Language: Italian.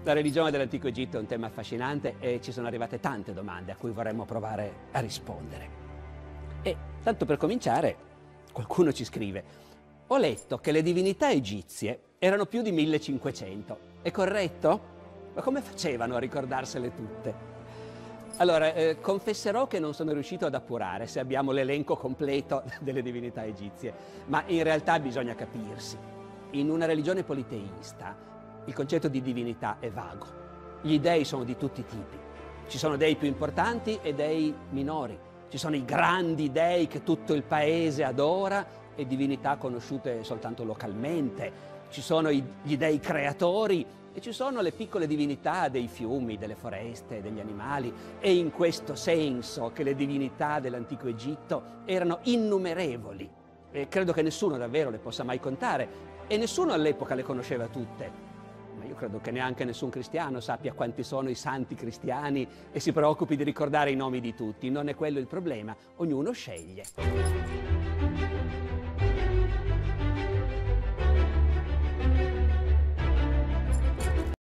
La religione dell'antico Egitto è un tema affascinante e ci sono arrivate tante domande a cui vorremmo provare a rispondere. E tanto per cominciare, qualcuno ci scrive: ho letto che le divinità egizie erano più di 1500. È corretto? Ma come facevano a ricordarsele tutte? Allora, confesserò che non sono riuscito ad appurare se abbiamo l'elenco completo delle divinità egizie, ma in realtà bisogna capirsi. In una religione politeista il concetto di divinità è vago. Gli dei sono di tutti i tipi. Ci sono dei più importanti e dei minori. Ci sono i grandi dei che tutto il paese adora e divinità conosciute soltanto localmente. Ci sono gli dei creatori e ci sono le piccole divinità dei fiumi, delle foreste, degli animali. E in questo senso che le divinità dell'antico Egitto erano innumerevoli. E credo che nessuno davvero le possa mai contare e nessuno all'epoca le conosceva tutte. Ma io credo che neanche nessun cristiano sappia quanti sono i santi cristiani e si preoccupi di ricordare i nomi di tutti. Non è quello il problema, ognuno sceglie.